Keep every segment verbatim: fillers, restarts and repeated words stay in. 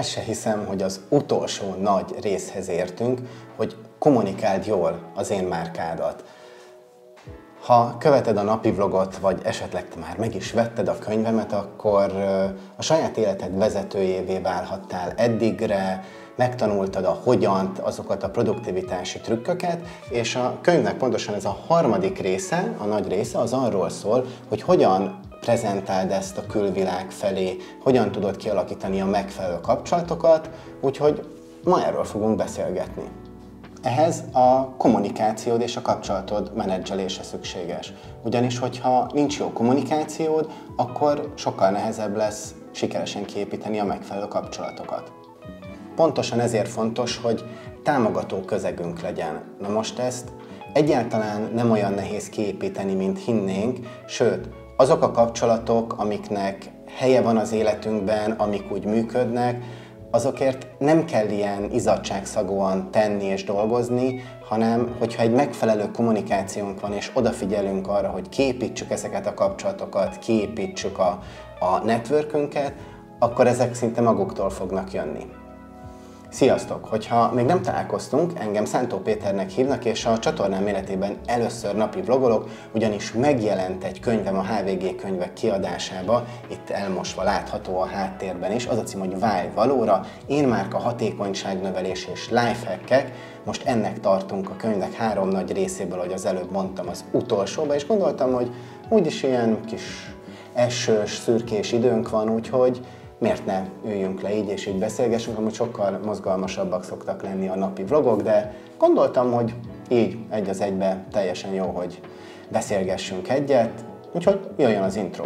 el se hiszem, hogy az utolsó nagy részhez értünk, hogy kommunikáld jól az én márkádat. Ha követed a napi vlogot, vagy esetleg te már meg is vetted a könyvemet, akkor a saját életed vezetőjévé válhattál eddigre, megtanultad a hogyant, azokat a produktivitási trükköket, és a könyvnek pontosan ez a harmadik része, a nagy része, az arról szól, hogy hogyan prezentáld ezt a külvilág felé, hogyan tudod kialakítani a megfelelő kapcsolatokat, úgyhogy ma erről fogunk beszélgetni. Ehhez a kommunikációd és a kapcsolatod menedzselése szükséges. Ugyanis, hogyha nincs jó kommunikációd, akkor sokkal nehezebb lesz sikeresen kiépíteni a megfelelő kapcsolatokat. Pontosan ezért fontos, hogy támogató közegünk legyen. Na most ezt egyáltalán nem olyan nehéz kiépíteni, mint hinnénk, sőt, azok a kapcsolatok, amiknek helye van az életünkben, amik úgy működnek, azokért nem kell ilyen izzadságszagúan tenni és dolgozni, hanem hogyha egy megfelelő kommunikációnk van, és odafigyelünk arra, hogy kiépítsük ezeket a kapcsolatokat, kiépítsük a, a networkünket, akkor ezek szinte maguktól fognak jönni. Sziasztok! Hogyha még nem találkoztunk, engem Szántó Péternek hívnak, és a csatornám életében először napi vlogolok, ugyanis megjelent egy könyvem a há vé gé könyvek kiadásába, itt elmosva látható a háttérben is, az a cím, hogy Válj valóra, én márka, hatékonyságnövelés és lifehackek. Most ennek tartunk a könyvnek három nagy részéből, ahogy az előbb mondtam, az utolsóba, és gondoltam, hogy úgyis ilyen kis esős, szürkés időnk van, úgyhogy miért ne üljünk le így és így beszélgessünk, amúgy sokkal mozgalmasabbak szoktak lenni a napi vlogok, de gondoltam, hogy így egy az egybe teljesen jó, hogy beszélgessünk egyet, úgyhogy jöjjön az intro.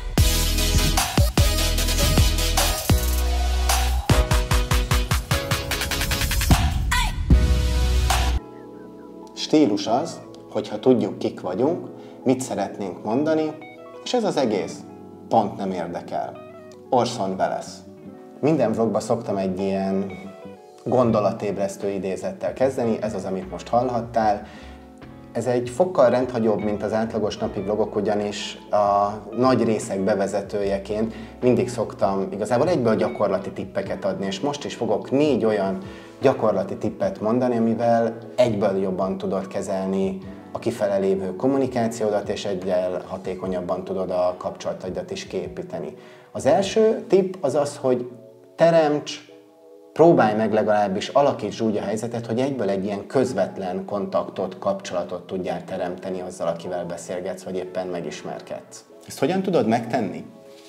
Stílus az, hogyha tudjuk, kik vagyunk, mit szeretnénk mondani, és ez az egész pont nem érdekel. Orson Welles. Minden vlogban szoktam egy ilyen gondolatébresztő idézettel kezdeni, ez az, amit most hallhattál. Ez egy fokkal rendhagyóbb, mint az átlagos napi vlogok, ugyanis a nagy részek bevezetőjeként mindig szoktam igazából egyből gyakorlati tippeket adni, és most is fogok négy olyan gyakorlati tippet mondani, amivel egyből jobban tudod kezelni a kifele lévő kommunikációdat, és egyel hatékonyabban tudod a kapcsolataidat is kiépíteni. Az első tipp az az, hogy teremts, próbálj meg legalábbis, alakítsd úgy a helyzetet, hogy egyből egy ilyen közvetlen kontaktot, kapcsolatot tudjál teremteni azzal, akivel beszélgetsz, vagy éppen megismerkedsz. Ezt hogyan tudod megtenni?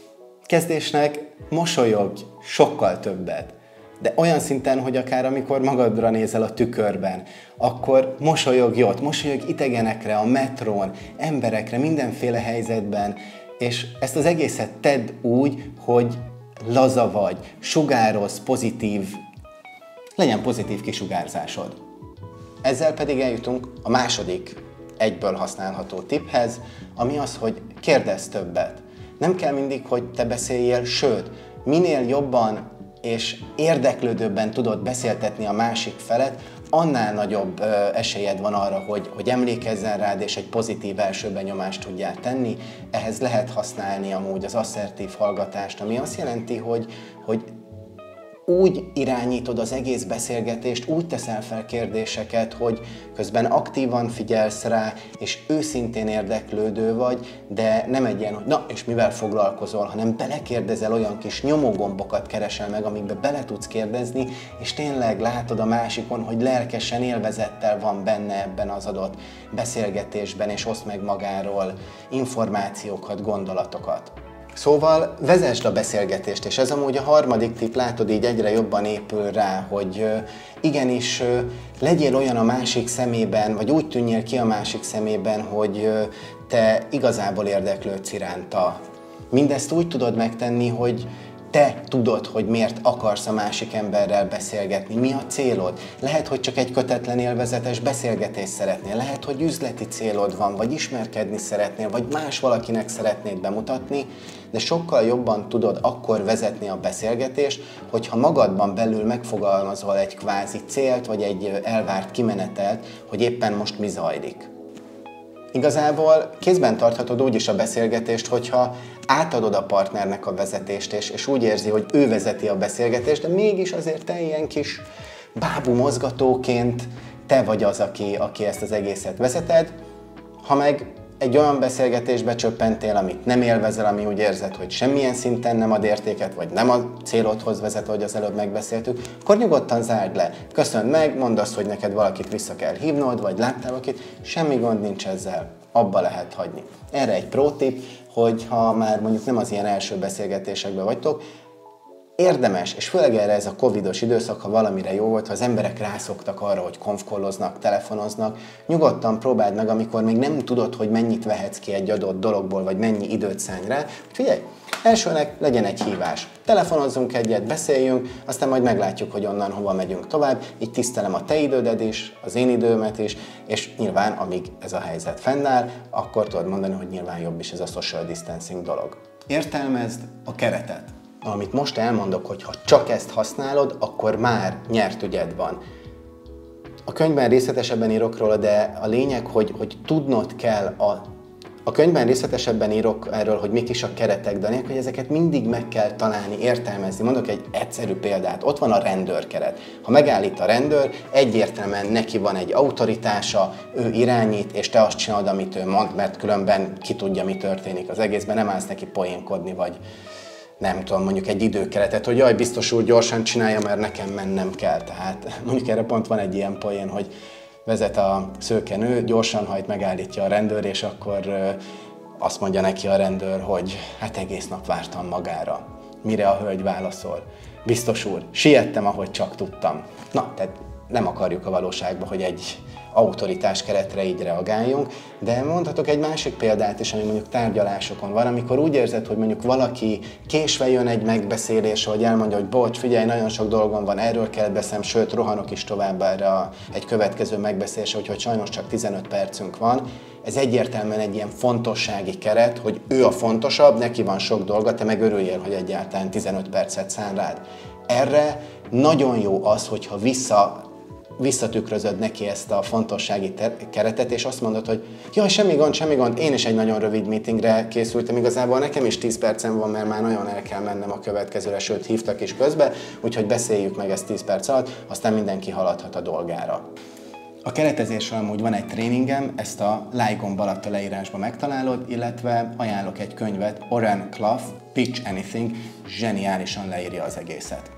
Kezdésnek mosolyogj sokkal többet. De olyan szinten, hogy akár amikor magadra nézel a tükörben, akkor mosolyogj ott, mosolyogj idegenekre, a metrón, emberekre, mindenféle helyzetben, és ezt az egészet tedd úgy, hogy laza vagy, sugározz, pozitív, legyen pozitív kisugárzásod. Ezzel pedig eljutunk a második egyből használható tipphez, ami az, hogy kérdezz többet. Nem kell mindig, hogy te beszéljél, sőt, minél jobban és érdeklődőbben tudod beszéltetni a másik felet, annál nagyobb ö, esélyed van arra, hogy, hogy emlékezzen rád, és egy pozitív első benyomást tudjál tenni. Ehhez lehet használni amúgy az asszertív hallgatást, ami azt jelenti, hogy, hogy úgy irányítod az egész beszélgetést, úgy teszel fel kérdéseket, hogy közben aktívan figyelsz rá, és őszintén érdeklődő vagy, de nem egy ilyen, hogy na, és mivel foglalkozol, hanem belekérdezel, olyan kis nyomógombokat keresel meg, amikbe bele tudsz kérdezni, és tényleg látod a másikon, hogy lelkesen, élvezettel van benne ebben az adott beszélgetésben, és oszt meg magáról információkat, gondolatokat. Szóval vezesd a beszélgetést, és ez amúgy a harmadik tipp, látod, így egyre jobban épül rá, hogy igenis legyél olyan a másik szemében, vagy úgy tűnjél ki a másik szemében, hogy te igazából érdeklődsz iránta. Mindezt úgy tudod megtenni, hogy te tudod, hogy miért akarsz a másik emberrel beszélgetni, mi a célod. Lehet, hogy csak egy kötetlen élvezetes beszélgetést szeretnél, lehet, hogy üzleti célod van, vagy ismerkedni szeretnél, vagy más valakinek szeretnéd bemutatni, de sokkal jobban tudod akkor vezetni a beszélgetést, hogyha magadban belül megfogalmazol egy kvázi célt, vagy egy elvárt kimenetelt, hogy éppen most mi zajlik. Igazából kézben tarthatod úgy is a beszélgetést, hogyha átadod a partnernek a vezetést, és, és úgy érzi, hogy ő vezeti a beszélgetést, de mégis azért te ilyen kis bábú mozgatóként te vagy az, aki, aki ezt az egészet vezeted. Ha meg egy olyan beszélgetésbe csöppentél, amit nem élvezel, ami úgy érzed, hogy semmilyen szinten nem ad értéket, vagy nem a célodhoz vezet, ahogy az előbb megbeszéltük, akkor nyugodtan zárd le. Köszönd meg, mondd azt, hogy neked valakit vissza kell hívnod, vagy láttál valakit, semmi gond nincs ezzel, abba lehet hagyni. Erre egy pro tip, hogy ha már mondjuk nem az ilyen első beszélgetésekben vagytok, érdemes, és főleg erre ez a covidos időszak, ha valamire jó volt, ha az emberek rászoktak arra, hogy konfkolloznak, telefonoznak, nyugodtan próbáld meg, amikor még nem tudod, hogy mennyit vehetsz ki egy adott dologból, vagy mennyi időt szánj rá. Figyelj, elsőnek legyen egy hívás. Telefonozzunk egyet, beszéljünk, aztán majd meglátjuk, hogy onnan hova megyünk tovább. Így tisztelem a te idődet is, az én időmet is, és nyilván, amíg ez a helyzet fennáll, akkor tudod mondani, hogy nyilván jobb is ez a social distancing dolog. Értelmezd a keretet. Amit most elmondok, hogy ha csak ezt használod, akkor már nyert ügyed van. A könyvben részletesebben írok róla, de a lényeg, hogy, hogy tudnod kell a... A könyvben részletesebben írok erről, hogy mik is a keretek, de a lényeg, hogy ezeket mindig meg kell találni, értelmezni. Mondok egy egyszerű példát. Ott van a rendőrkeret. Ha megállít a rendőr, egyértelműen neki van egy autoritása, ő irányít, és te azt csinálod, amit ő mond, mert különben ki tudja, mi történik az egészben, nem állsz neki poénkodni, vagy nem tudom, mondjuk egy időkeretet, hogy jaj, biztos úr gyorsan csinálja, mert nekem mennem kell. Tehát mondjuk erre pont van egy ilyen poén, hogy vezet a szőke nő, gyorsan hajt, megállítja a rendőr, és akkor azt mondja neki a rendőr, hogy hát egész nap vártam magára. Mire a hölgy válaszol? Biztos úr, siettem, ahogy csak tudtam. Na, tehát nem akarjuk a valóságban, hogy egy autoritás keretre így reagáljunk, de mondhatok egy másik példát is, ami mondjuk tárgyalásokon van, amikor úgy érzed, hogy mondjuk valaki késve jön egy megbeszélésre, hogy elmondja, hogy bocs, figyelj, nagyon sok dolgom van, erről kell beszélnem, sőt, rohanok is tovább erre a, egy következő megbeszélésre, úgyhogy sajnos csak tizenöt percünk van. Ez egyértelműen egy ilyen fontossági keret, hogy ő a fontosabb, neki van sok dolga, te meg örüljél, hogy egyáltalán tizenöt percet szán rád. Erre nagyon jó az, hogyha vissza visszatükrözöd neki ezt a fontossági keretet, és azt mondod, hogy jaj, semmi gond, semmi gond, én is egy nagyon rövid meetingre készültem, igazából nekem is tíz percem van, mert már nagyon el kell mennem a következőre, sőt hívtak is közbe, úgyhogy beszéljük meg ezt tíz perc alatt, aztán mindenki haladhat a dolgára. A keretezésről amúgy van egy tréningem, ezt a like gomb alatt a leírásban megtalálod, illetve ajánlok egy könyvet, Oren Klaff, Pitch Anything, zseniálisan leírja az egészet.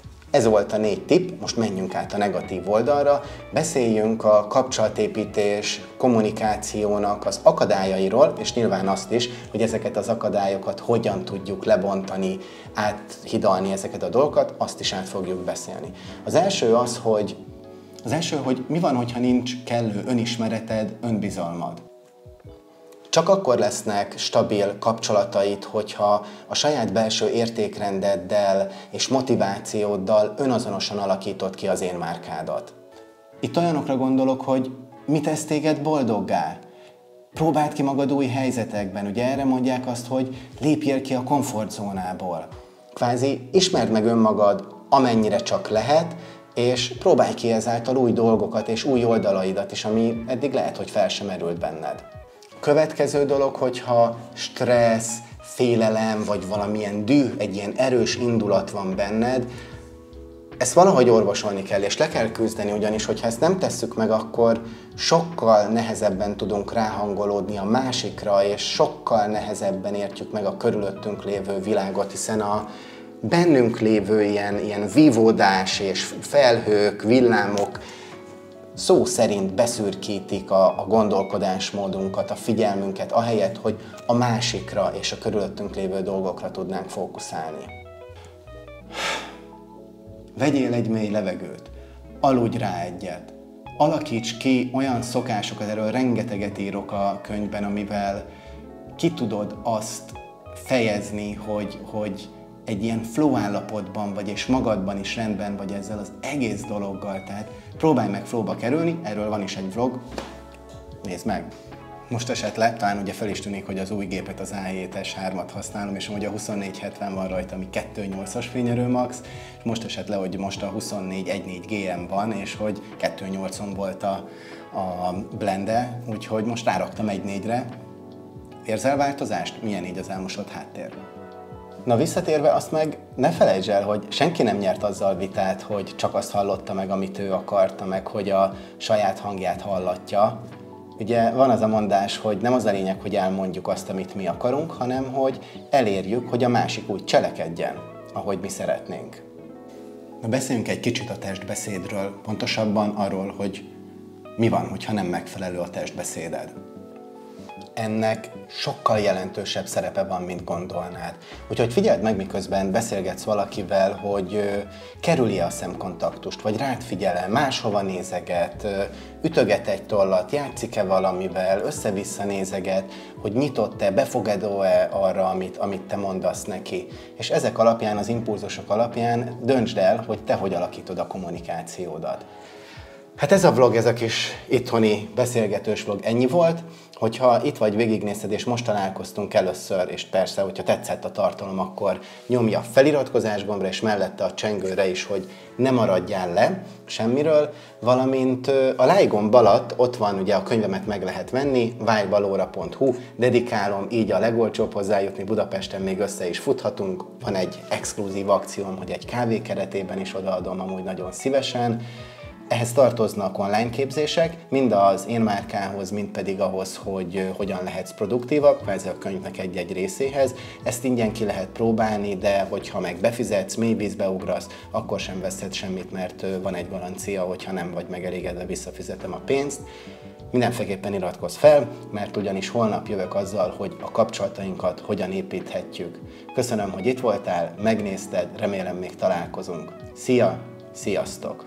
Ez volt a négy tipp, most menjünk át a negatív oldalra, beszéljünk a kapcsolatépítés, kommunikációnak az akadályairól, és nyilván azt is, hogy ezeket az akadályokat hogyan tudjuk lebontani, áthidalni ezeket a dolgokat, azt is át fogjuk beszélni. Az első az, hogy, az első, hogy mi van, hogyha nincs kellő önismereted, önbizalmad. Csak akkor lesznek stabil kapcsolataid, hogyha a saját belső értékrendeddel és motivációddal önazonosan alakítod ki az én márkádat. Itt olyanokra gondolok, hogy mit tesz téged boldoggá? Próbáld ki magad új helyzetekben, ugye erre mondják azt, hogy lépjél ki a komfortzónából. Kvázi ismerd meg önmagad, amennyire csak lehet, és próbálj ki ezáltal új dolgokat és új oldalaidat is, ami eddig lehet, hogy fel sem merült benned. Következő dolog, hogyha stressz, félelem, vagy valamilyen düh, egy ilyen erős indulat van benned, ezt valahogy orvosolni kell, és le kell küzdeni, ugyanis, hogyha ezt nem tesszük meg, akkor sokkal nehezebben tudunk ráhangolódni a másikra, és sokkal nehezebben értjük meg a körülöttünk lévő világot, hiszen a bennünk lévő ilyen, ilyen vívódás és felhők, villámok szó szerint beszürkítik a, a gondolkodásmódunkat, a figyelmünket, ahelyett, hogy a másikra és a körülöttünk lévő dolgokra tudnánk fókuszálni. Vegyél egy mély levegőt, aludj rá egyet, alakíts ki olyan szokásokat, erről rengeteget írok a könyvben, amivel ki tudod azt fejezni, hogy, hogy egy ilyen flow állapotban vagy, és magadban is rendben vagy ezzel az egész dologgal, tehát próbálj meg flowba kerülni, erről van is egy vlog, nézd meg, Most esett le, talán ugye fel is tűnik, hogy az új gépet, az á hét es hármat használom, és amúgy a huszonnégy hetven van rajta, ami kettő nyolcas fényerő max, és most esett le, hogy most a huszonnégy tizennégy gé em van, és hogy kettő nyolcon volt a, a blende, úgyhogy most ráraktam egy négyre. Érzel változást? Milyen így az elmosott háttér? Na visszatérve azt meg ne felejtsd el, hogy senki nem nyert azzal vitát, hogy csak azt hallotta meg, amit ő akarta, meg hogy a saját hangját hallatja. Ugye van az a mondás, hogy nem az a lényeg, hogy elmondjuk azt, amit mi akarunk, hanem hogy elérjük, hogy a másik úgy cselekedjen, ahogy mi szeretnénk. Na beszéljünk egy kicsit a testbeszédről, pontosabban arról, hogy mi van, hogyha nem megfelelő a testbeszéded. Ennek sokkal jelentősebb szerepe van, mint gondolnád. Úgyhogy figyeld meg, miközben beszélgetsz valakivel, hogy ö, kerüli a szemkontaktust, vagy rád figyel-e, máshova nézeget, ö, ütöget egy tollat, játszik-e valamivel, össze-vissza nézeget, hogy nyitott-e, befogadó-e arra, amit, amit te mondasz neki. És ezek alapján, az impulzusok alapján döntsd el, hogy te hogy alakítod a kommunikációdat. Hát ez a vlog, ez a kis itthoni beszélgetős vlog ennyi volt. Hogyha itt vagy, végignézted, és most találkoztunk először, és persze, hogyha tetszett a tartalom, akkor nyomj a feliratkozás gombra, és mellette a csengőre is, hogy ne maradjál le semmiről, valamint a like gomb alatt ott van, ugye a könyvemet meg lehet venni, vájbalóra pont hu, dedikálom, így a legolcsóbb hozzájutni, Budapesten még össze is futhatunk, van egy exkluzív akcióm, hogy egy kávé keretében is odaadom amúgy nagyon szívesen. Ehhez tartoznak online képzések, mind az én márkához, mind pedig ahhoz, hogy hogyan lehetsz produktívabb, kvázi a könyvnek egy-egy részéhez. Ezt ingyen ki lehet próbálni, de hogyha meg befizetsz, mély vízbe ugrasz, akkor sem veszed semmit, mert van egy garancia, hogyha nem vagy megelégedve, visszafizetem a pénzt. Mindenféleképpen iratkozz fel, mert ugyanis holnap jövök azzal, hogy a kapcsolatainkat hogyan építhetjük. Köszönöm, hogy itt voltál, megnézted, remélem még találkozunk. Szia, sziasztok!